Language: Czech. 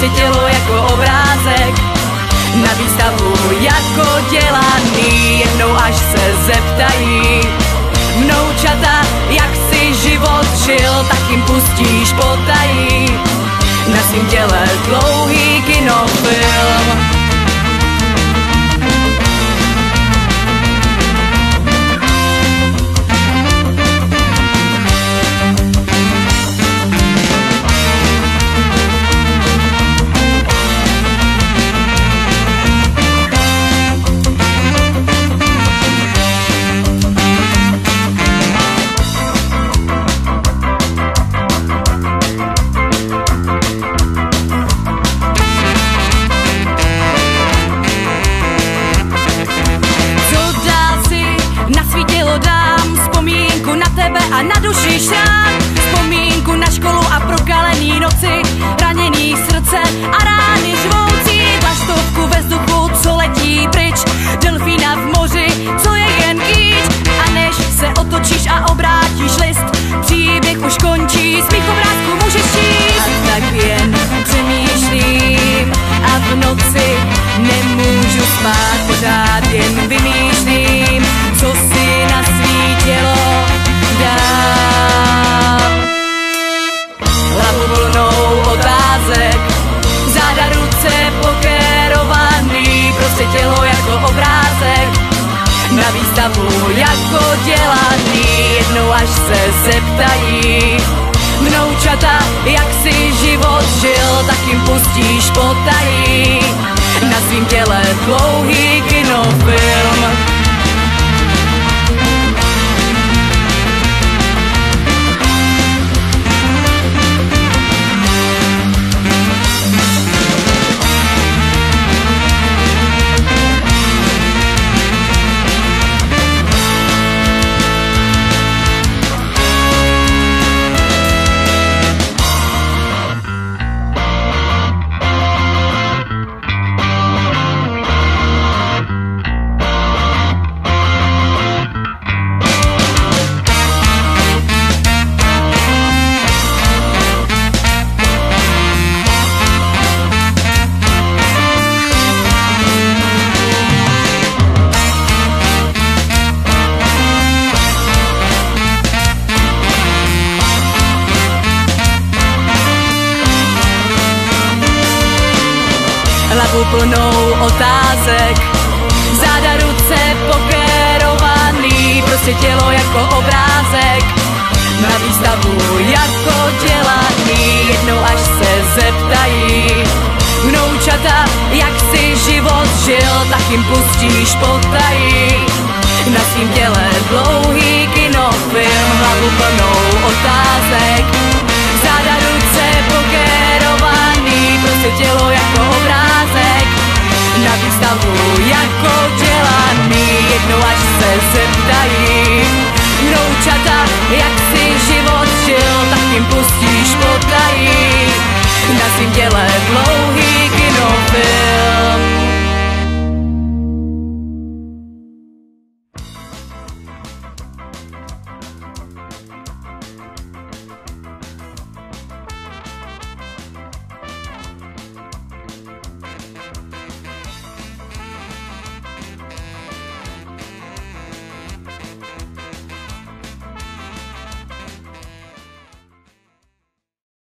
prostě tělo jako obrázek. Na výstavu jako dělaný, jednou až se zeptají vnoučata, jak si život žil, tak jim pustíš potají na svým těle dlouhý kinofilm. A na duši šrán, vzpomínku na školu a prokalený noci, raněný srdce a rány žvoucí, vlaštovku ve vzduchu, co letí pryč, delfína v moři, co je jen kýč. A než se otočíš a obrátíš list, příběh už končí, z mých obrázků můžeš číst. A tak jen přemýšlím a v noci nemůžu spát, pořád jen vymýšlím, co si na svý tělo dám. Hlavu plnou otázek, záda ruce pokérovaný, prostě tělo jako obrázek. Na výstavu jako dělaný, jednou až se zeptají vnoučata, jak si život žil, tak jim pustíš potají na svým těle dlouhý kinofilm. Hlavu plnou otázek, záda ruce pokérovaný, prostě tělo jako obrázek. Na výstavu jako dělaný, jednou až se zeptají vnoučata, jak si život žil, tak jim pustíš potají na svým těle dlouhý